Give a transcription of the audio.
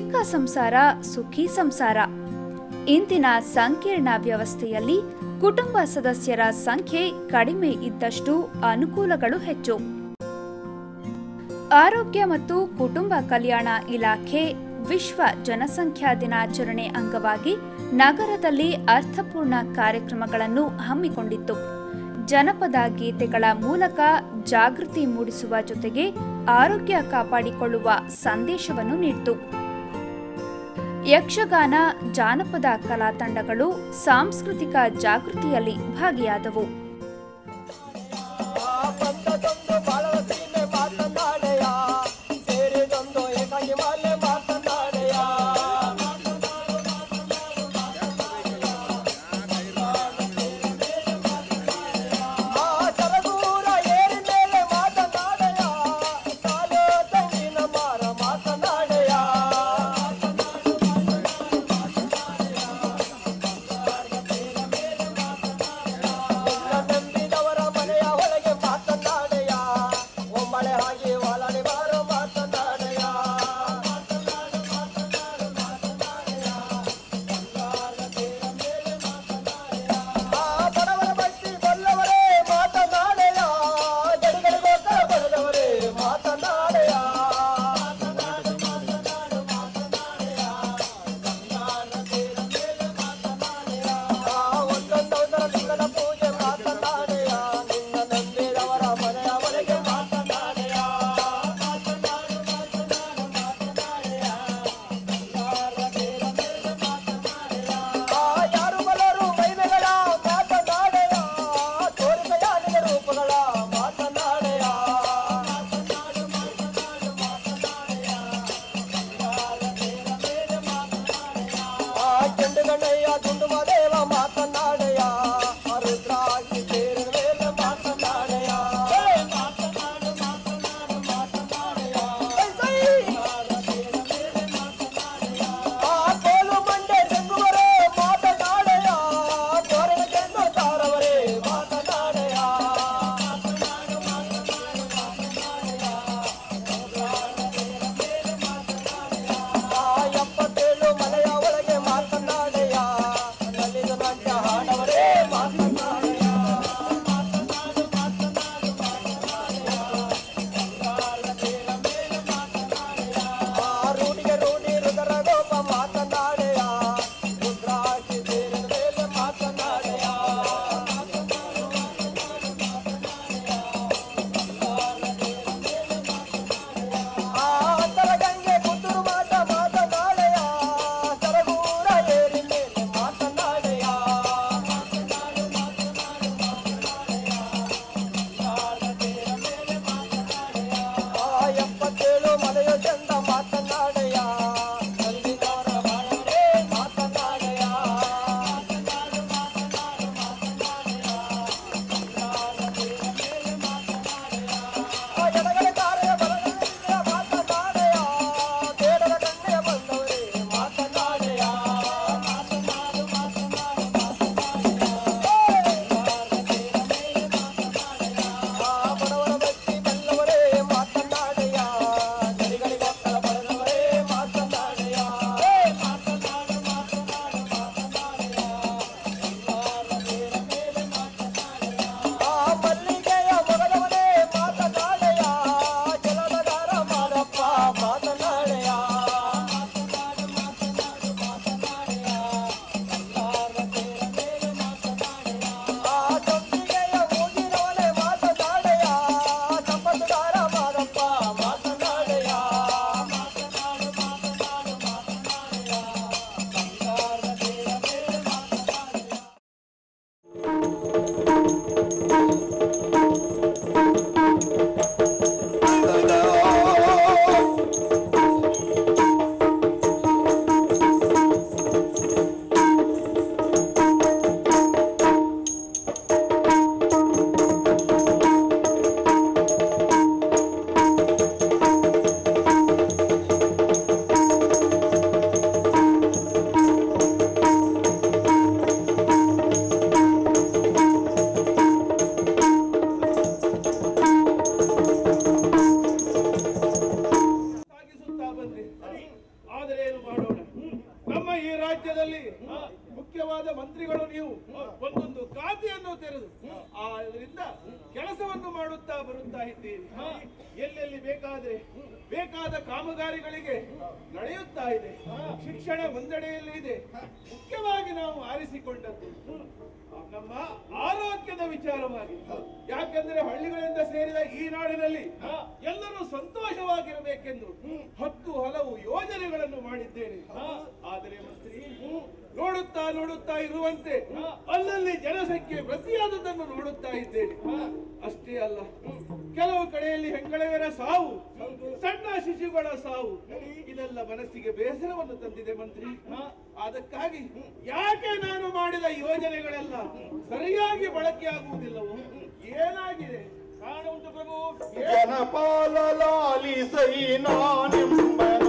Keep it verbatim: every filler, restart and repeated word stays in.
ಚಿಕ್ಕ ಸಂಸಾರ ಸುಖಿ ಸಂಸಾರ. ಇಂದಿನ ಸಂಕೀರ್ಣ ವ್ಯವಸ್ಥೆಯಲ್ಲಿ ಕುಟುಂಬ ಸದಸ್ಯರ ಸಂಖ್ಯೆ ಕಡಿಮೆ ಇದ್ದಷ್ಟು ಅನುಕೂಲಗಳು ಹೆಚ್ಚು. ಆರೋಗ್ಯ ಮತ್ತು ಕುಟುಂಬ ಕಲ್ಯಾಣ ಇಲಾಖೆ ವಿಶ್ವ ಜನಸಂಖ್ಯಾ ದಿನಾಚರಣೆ ಅಂಗವಾಗಿ ನಗರದಲ್ಲಿ ಅರ್ಥಪೂರ್ಣ ಕಾರ್ಯಕ್ರಮಗಳನ್ನು ಹಮ್ಮಿಕೊಂಡಿತ್ತು. ಜನಪದ ಗೀತೆಗಳ ಮೂಲಕ ಜಾಗೃತಿ ಮೂಡಿಸುವ ಜೊತೆಗೆ ಆರೋಗ್ಯ ಕಾಪಾಡಿಕೊಳ್ಳುವ ಸಂದೇಶವನ್ನು ನೀಡಿತು. ಯಕ್ಷಗಾನ, ಜಾನಪದ ಕಲಾ ತಂಡಗಳು ಸಾಂಸ್ಕೃತಿಕ ಜಾಗೃತಿಯಲ್ಲಿ ಭಾಗಿಯಾದವು. ಮುಖ್ಯವಾದ ಮಂತ್ರಿಗಳು ನೀವು ಒಂದೊಂದು ಖಾತೆಯನ್ನು ತೆರೆದು ಅದರಿಂದ ಕೆಲಸವನ್ನು ಮಾಡುತ್ತಾ ಬರುತ್ತಾ ಇದ್ದೀರಿ. ಎಲ್ಲೆಲ್ಲಿ ಬೇಕಾದ್ರೆ ಬೇಕಾದ ಕಾಮಗಾರಿಗಳಿಗೆ ನಡೆಯುತ್ತಾ ಇದೆ. ಶಿಕ್ಷಣ ಒಂದೆಡೆಯಲ್ಲಿ ಇದೆ. ಮುಖ್ಯವಾಗಿ ನಾವು ಆರಿಸಿಕೊಂಡದ್ದು ನಮ್ಮ ಆರೋಗ್ಯದ ವಿಚಾರವಾಗಿ. ಯಾಕೆಂದ್ರೆ ಹಳ್ಳಿಗಳಿಂದ ಸೇರಿದ ಈ ನಾಡಿನಲ್ಲಿ ಎಲ್ಲರೂ ಸಂತೋಷವಾಗಿರಬೇಕೆಂದು ಹತ್ತು ಹಲವು ಯೋಜನೆಗಳನ್ನು ಮಾಡಿದ್ದೇನೆ. ಆದರೆ ಮಂತ್ರಿ, ನೋಡುತ್ತಾ ನೋಡುತ್ತಾ ಇರುವಂತೆ ಅಲ್ಲಲ್ಲಿ ಜನಸಂಖ್ಯೆ ವೃದ್ಧಿಯಾದದನ್ನು ನೋಡುತ್ತಾ ಇದ್ದೇನೆ. ಅಷ್ಟೇ ಅಲ್ಲ, ಕೆಲವು ಕಡೆಯಲ್ಲಿ ಹೆಂಗಳೆಯರ ಸಾವು, ಸಣ್ಣ ಶಿಶುಗಳ ಸಾವು, ಇದೆಲ್ಲ ಮನಸ್ಸಿಗೆ ಬೇಸರವನ್ನು ತಂದಿದೆ ಮಂತ್ರಿ. ಅದಕ್ಕಾಗಿ ಯಾಕೆ ನಾನು ಮಾಡಿದ ಯೋಜನೆಗಳೆಲ್ಲ ಸರಿಯಾಗಿ ಬಳಕೆಯಾಗುವುದಿಲ್ಲವೋ, ಏನಾಗಿದೆ ಕಾರಣ ಉಂಟು ಪ್ರಭು? ಜನಪಾಲ ಲಾಲಿಸೈ ನಾನೆಂಬ